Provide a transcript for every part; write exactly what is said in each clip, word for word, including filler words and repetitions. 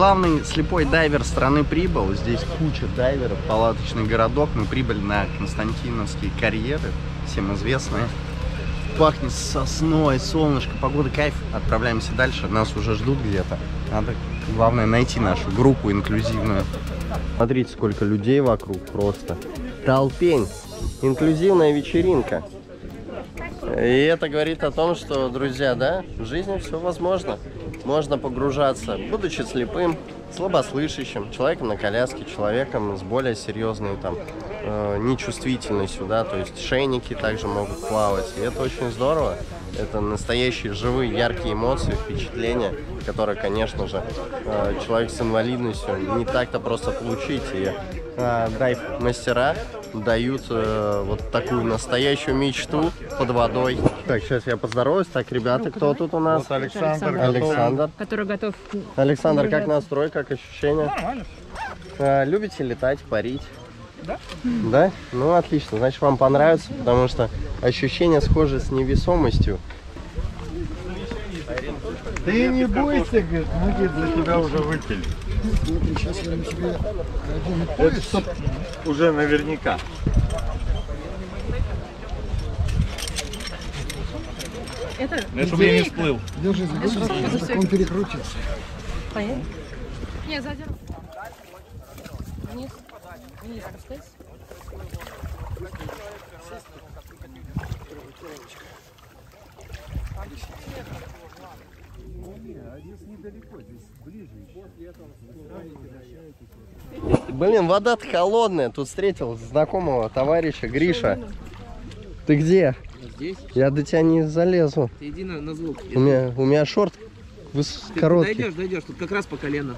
Главный слепой дайвер страны прибыл. Здесь куча дайверов, палаточный городок. Мы прибыли на Константиновские карьеры, всем известные. Пахнет сосной, солнышко, погода, кайф. Отправляемся дальше, нас уже ждут где-то. Надо, главное, найти нашу группу инклюзивную. Смотрите, сколько людей вокруг просто. Толпень. Инклюзивная вечеринка. И это говорит о том, что, друзья, да, в жизни все возможно. Можно погружаться, будучи слепым, слабослышащим, человеком на коляске, человеком с более серьезной там э, нечувствительностью, да, то есть шейники также могут плавать. И это очень здорово. Это настоящие живые, яркие эмоции, впечатления, которые, конечно же, э, человек с инвалидностью не так-то просто получить. И э, дайв-мастера дают э, вот такую настоящую мечту под водой. Так, сейчас я поздороваюсь. Так, ребята, ну, кто тут у нас? Вот Александр. Александр. Который готов. Александр, как настрой, как ощущения? Нормально. А, любите летать, парить? Да. Да? Ну, отлично. Значит, вам понравится, потому что ощущения схожи с невесомостью. Ты не бойся, говорит, ноги для тебя уже выпили. Смотри, сейчас я на тебе один пояс. Это чтоб уже наверняка. Это? Я чтобы я не всплыл. Держи за гусеничку, так он перекрутится. Поехали. Не, сзади. Вниз. Вниз опускайся. Блин, вода-то холодная. Тут встретил знакомого товарища Гриша. Ты где? Здесь? Я до тебя не залезу. Ты иди на, на звук. У меня, у меня шорт выс... Ты короткий. дойдешь, дойдешь, тут как раз по колено.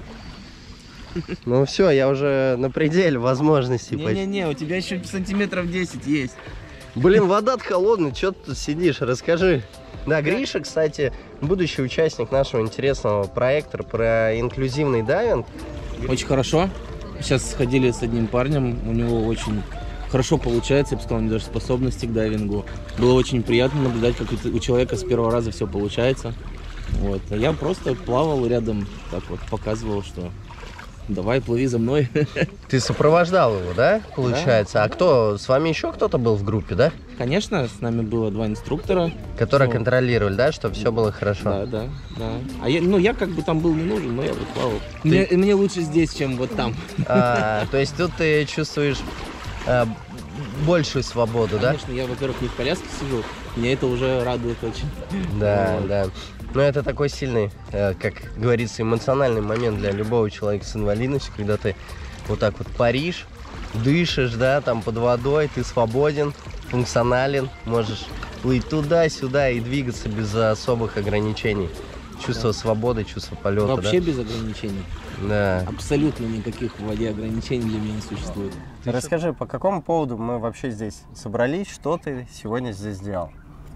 Ну все, я уже на пределе возможностей. Не-не-не, у тебя еще сантиметров десять есть. Блин, вода-то холодная, что ты тут сидишь? Расскажи. Да, Гриша, кстати, будущий участник нашего интересного проекта про инклюзивный дайвинг. Очень хорошо. Сейчас сходили с одним парнем, у него очень хорошо получается, я бы сказал, у него даже способности к дайвингу. Было очень приятно наблюдать, как у человека с первого раза все получается. Вот. А я просто плавал рядом, так вот, показывал, что давай, плыви за мной. Ты сопровождал его, да, получается? Да. А кто, с вами еще кто-то был в группе, да? Конечно, с нами было два инструктора. Которые что... контролировали, да, чтобы все было хорошо? Да, да, да. А я, ну, я как бы там был не нужен, но я вот плавал. Ты... Мне, мне лучше здесь, чем вот там. А, то есть тут ты чувствуешь а, большую свободу, да? Конечно, я, во-первых, не в коляске сижу, меня это уже радует очень. Да, вот. Да. Но это такой сильный, как говорится, эмоциональный момент для любого человека с инвалидностью, когда ты вот так вот паришь, дышишь, да, там под водой, ты свободен, функционален, можешь плыть туда-сюда и двигаться без особых ограничений. Чувство да. свободы, чувство полета. Вообще да? без ограничений. Да. Абсолютно никаких в воде ограничений для меня не существует. Расскажи, по какому поводу мы вообще здесь собрались, что ты сегодня здесь делал?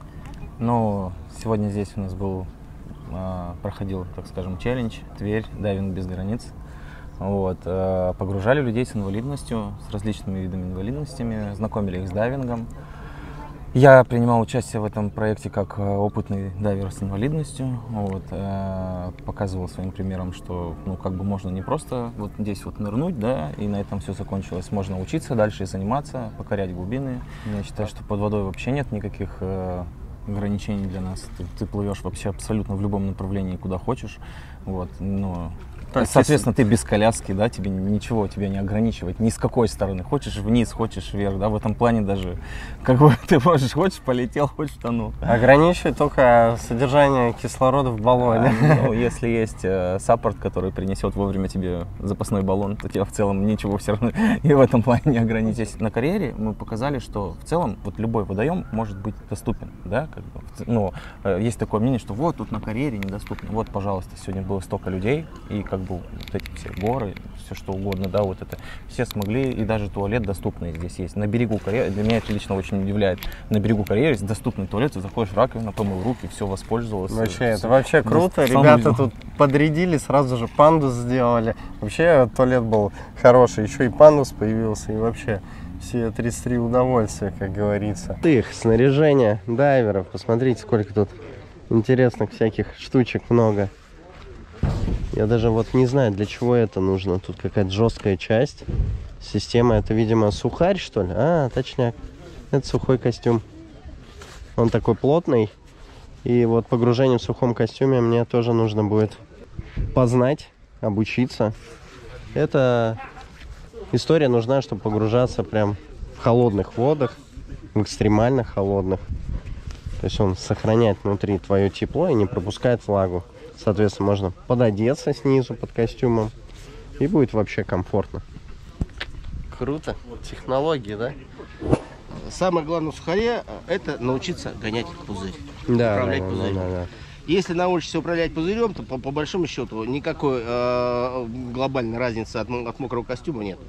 Ну, сегодня здесь у нас был, проходил, так скажем, челлендж «Тверь. Дайвинг без границ». Вот. Погружали людей с инвалидностью, с различными видами инвалидностями, знакомили их с дайвингом. Я принимал участие в этом проекте как опытный дайвер с инвалидностью. Вот. Показывал своим примером, что ну, как бы можно не просто вот здесь вот нырнуть, да, и на этом все закончилось. Можно учиться дальше и заниматься, покорять глубины. Я считаю, что под водой вообще нет никаких ограничений для нас. Ты, ты плывешь вообще абсолютно в любом направлении, куда хочешь. Вот. Но, соответственно, ты без коляски, да, тебе ничего тебя не ограничивает ни с какой стороны. Хочешь вниз, хочешь вверх, да, в этом плане даже как бы ты можешь, хочешь полетел, хочешь тонул. Ограничивает только содержание кислорода в баллоне. А, ну, если есть э, саппорт, который принесет вовремя тебе запасной баллон, то тебя в целом ничего все равно и в этом плане не ограничить. На карьере мы показали, что в целом вот любой водоем может быть доступен, да, как бы, ну, э, есть такое мнение, что вот тут на карьере недоступно. Вот, пожалуйста, сегодня было столько людей, и как бы вот эти все горы, все что угодно, да, вот это, все смогли, и даже туалет доступный здесь есть. На берегу карьеры, для меня это лично очень удивляет, на берегу карьеры есть доступный туалет, ты заходишь в раковину, помыл руки, все, воспользовался. Вообще, все, это вообще круто, сам ребята увидел. Тут подрядили, сразу же пандус сделали, вообще туалет был хороший, еще и пандус появился, и вообще все тридцать три удовольствия, как говорится. Их снаряжение дайверов, посмотрите, сколько тут интересных всяких штучек много. Я даже вот не знаю, для чего это нужно. Тут какая-то жесткая часть. Система, это, видимо, сухарь, что ли? А, точняк. Это сухой костюм. Он такой плотный. И вот погружение в сухом костюме мне тоже нужно будет познать, обучиться. Эта история нужна, чтобы погружаться прям в холодных водах, в экстремально холодных. То есть он сохраняет внутри твое тепло и не пропускает влагу. Соответственно, можно пододеться снизу под костюмом. И будет вообще комфортно. Круто. Технологии, да? Самое главное в сухаре – это научиться гонять пузырь. Да, управлять да, пузырем. да, да, да. Если научишься управлять пузырем, то по, по большому счету никакой э, глобальной разницы от, от мокрого костюма нет.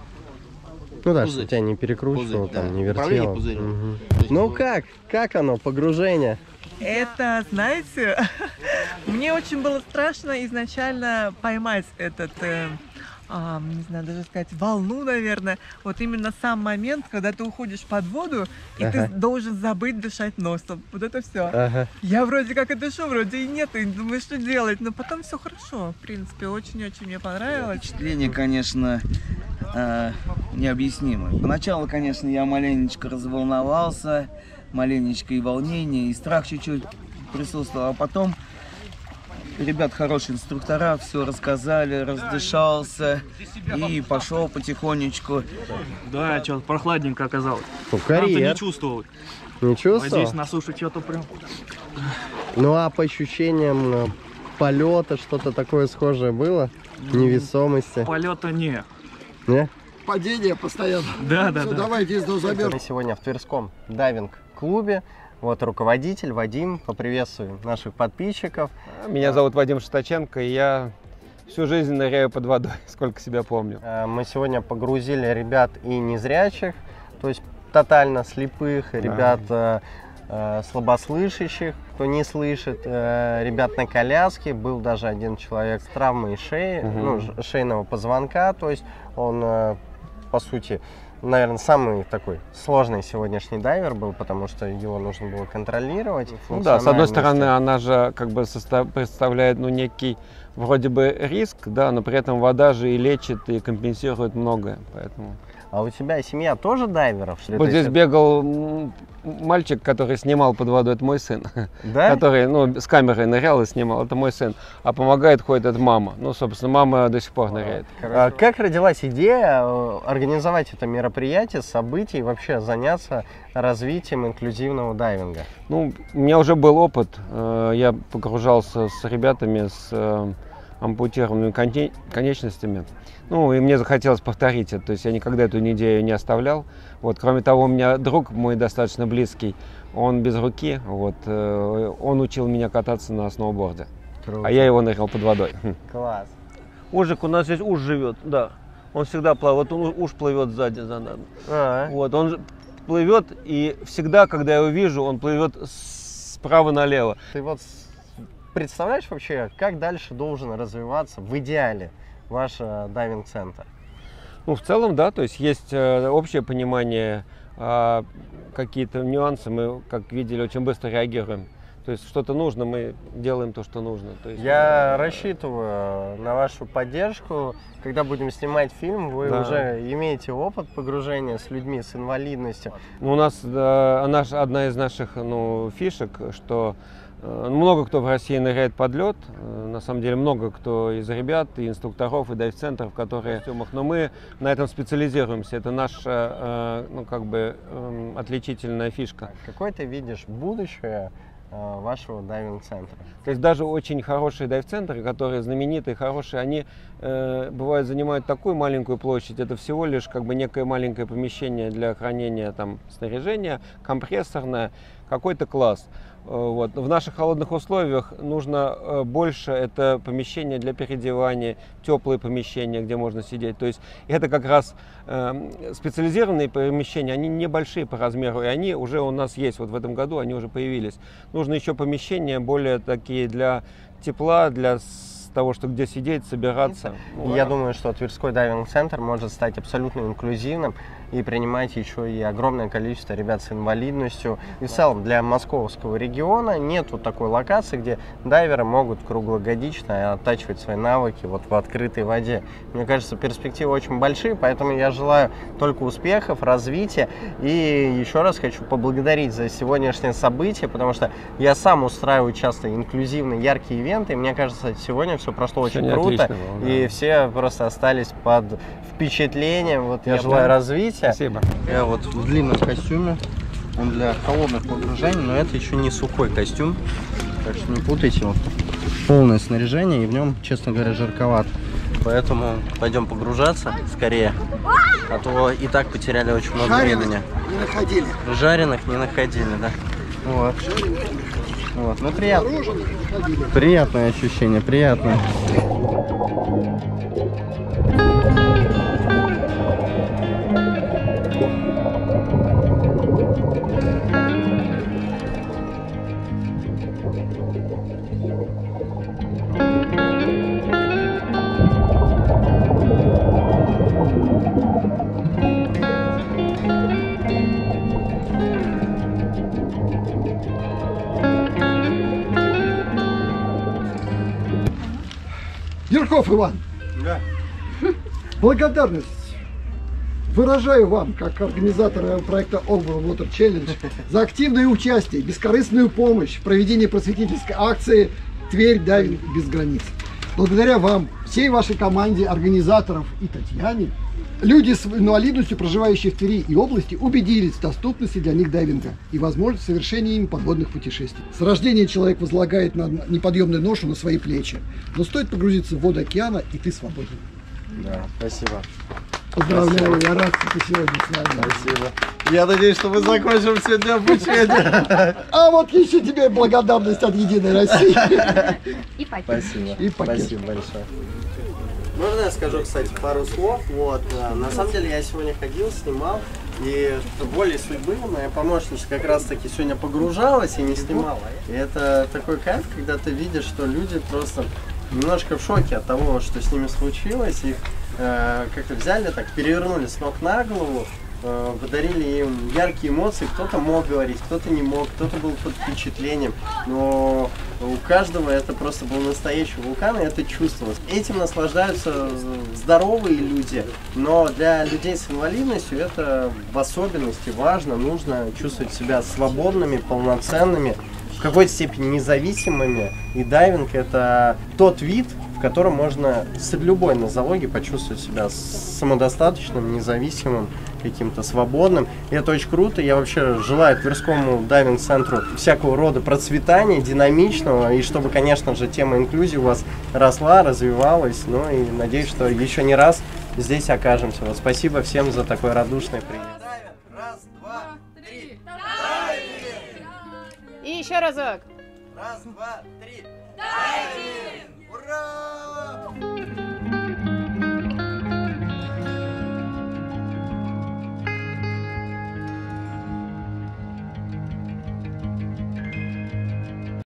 Ну да, Пузырь. чтобы тебя не перекручивало, Пузырь, там, да. не Управление вертело. пузырем. Угу. То есть, Ну как? Как оно, погружение? Это, знаете, мне очень было страшно изначально поймать этот, э, а, не знаю, даже сказать, волну, наверное. Вот именно сам момент, когда ты уходишь под воду, и Ага. ты должен забыть дышать носом. Вот это все. Ага. Я вроде как и дышу, вроде и нет, и думаю, что делать. Но потом все хорошо, в принципе, очень-очень мне понравилось. Впечатление, конечно, э, необъяснимое. Поначалу, конечно, я маленечко разволновался, маленечко и волнение, и страх чуть-чуть присутствовал, а потом ребят хорошие инструктора, все рассказали, раздышался и пошел потихонечку. Да, что-то прохладненько оказалось. Ну, Там-то карьер. не чувствовал. Не А чувствовал? здесь на суше что-то прям... Ну а по ощущениям э, полета что-то такое схожее было? Невесомости? Полета не. Не? Падение постоянно. Да, да, Все, да. давайте из заберем. Мы сегодня в Тверском дайвинг-клубе. Вот руководитель Вадим. Поприветствуем наших подписчиков. Меня зовут Вадим Шестаченко, и я всю жизнь ныряю под водой, сколько себя помню. Э, Мы сегодня погрузили ребят и незрячих, то есть тотально слепых, ребят э, э, слабослышащих, кто не слышит, э, ребят на коляске. Был даже один человек с травмой шеи, Мгм. ну, ж- шейного позвонка, то есть он, э, по сути, наверное, самый такой сложный сегодняшний дайвер был, потому что его нужно было контролировать. Ну да, с одной функциональности. стороны, она же как бы состав- представляет, ну, некий вроде бы риск, да, но при этом вода же и лечит, и компенсирует многое, поэтому... А у тебя семья тоже дайверов? Что ли? Вот То здесь есть бегал м, мальчик, который снимал под водой, это мой сын. Да? Который, ну, с камерой нырял и снимал, это мой сын. А помогает, ходит, это мама. Ну, собственно, мама до сих пор ныряет. А как родилась идея э, организовать это мероприятие, событие и вообще заняться развитием инклюзивного дайвинга? Ну, у меня уже был опыт. э, Я погружался с ребятами с э, ампутированными коне- конечностями. Ну, и мне захотелось повторить это. То есть я никогда эту идею не оставлял. Вот, кроме того, у меня друг мой достаточно близкий, он без руки. Вот, э, он учил меня кататься на сноуборде. Круто. А я его нырял под водой. Класс. Ужик, у нас здесь уж живет, да. Он всегда плавает, он уж плывет сзади за нами. А, Вот, он же плывет, и всегда, когда я его вижу, он плывет справа налево. Ты вот с- представляешь вообще, как дальше должен развиваться в идеале ваш э, дайвинг-центр? Ну, в целом, да, то есть есть э, общее понимание, а какие-то нюансы мы, как видели, очень быстро реагируем. То есть что-то нужно, мы делаем то, что нужно. То есть, Я рассчитываю на вашу поддержку. Когда будем снимать фильм, вы Да. уже имеете опыт погружения с людьми с инвалидностью. Ну, у нас да, наш, одна из наших ну, фишек, что э, много кто в России ныряет под лед. Э, на самом деле много кто из ребят, и инструкторов, и дайв-центров, которые в костюмах. Но мы на этом специализируемся. Это наша э, ну, как бы, э, отличительная фишка. Какое ты видишь будущее э, вашего дайвинг-центра? То есть даже очень хорошие дайв-центры, которые знаменитые, хорошие, они э, бывают занимают такую маленькую площадь. Это всего лишь как бы некое маленькое помещение для хранения там снаряжения, компрессорное, какой-то класс. Э, Вот. В наших холодных условиях нужно э, больше, это помещение для переодевания, теплые помещения, где можно сидеть. То есть это как раз э, специализированные помещения, они небольшие по размеру, и они уже у нас есть. Вот в этом году они уже появились. Нужно еще помещения более такие для тепла, для того, что где сидеть, собираться. И я думаю, что Тверской дайвинг-центр может стать абсолютно инклюзивным и принимать еще и огромное количество ребят с инвалидностью. И в целом для московского региона нет вот такой локации, где дайверы могут круглогодично оттачивать свои навыки вот в открытой воде. Мне кажется, перспективы очень большие, поэтому я желаю только успехов, развития. И еще раз хочу поблагодарить за сегодняшнее событие, потому что я сам устраиваю часто инклюзивные, яркие ивенты. И мне кажется, сегодня все прошло очень Сегодня круто. отлично было, да. И все просто остались под впечатлением. Вот я, Я желаю прям... развития. Спасибо. Я вот в длинном костюме. Он для холодных погружений, но это еще не сухой костюм. Так что не путайте. Вот полное снаряжение, и в нем, честно говоря, жарковато. Поэтому пойдем погружаться скорее. А то и так потеряли очень много Жареных времени. не находили. Жареных не находили, да. Вот. Вот. Ну, приятно. Приятное ощущение, приятное. Юрков Иван, Да. благодарность выражаю вам, как организатора проекта Open Water Challenge, за активное участие, бескорыстную помощь в проведении просветительской акции «Тверь дайвинг без границ». Благодаря вам, всей вашей команде организаторов и Татьяне, люди с инвалидностью, проживающие в Твери и области, убедились в доступности для них дайвинга и возможности совершения им подводных путешествий. С рождения человек возлагает на неподъемную ношу на свои плечи, но стоит погрузиться в воду океана, и ты свободен. Да, спасибо. Поздравляю, я рад, что ты сегодня с нами. Спасибо. Я надеюсь, что мы закончим сегодня обучение. А вот еще тебе благодарность от Единой России. И пакет. Спасибо. И пакет. Спасибо большое. Можно я скажу, кстати, пару слов? Вот, на самом деле я сегодня ходил, снимал, и волей судьбы моя помощница как раз таки сегодня погружалась и не снимала. И это такой кайф, когда ты видишь, что люди просто немножко в шоке от того, что с ними случилось. Их э, как-то взяли, так перевернули с ног на голову, э, подарили им яркие эмоции. Кто-то мог говорить, кто-то не мог, кто-то был под впечатлением. Но у каждого это просто был настоящий вулкан, и это чувствовалось. Этим наслаждаются здоровые люди, но для людей с инвалидностью это в особенности важно. Нужно чувствовать себя свободными, полноценными, в какой-то степени независимыми. И дайвинг — это тот вид, в котором можно с любой нозологией почувствовать себя самодостаточным, независимым, каким-то свободным. И это очень круто. Я вообще желаю Тверскому дайвинг-центру всякого рода процветания, динамичного, и чтобы, конечно же, тема инклюзии у вас росла, развивалась. Ну и надеюсь, что еще не раз здесь окажемся. Вот спасибо всем за такой радушный прием. Раз, два, три. И еще разок. Раз, два, три. Дайвинг! Ура!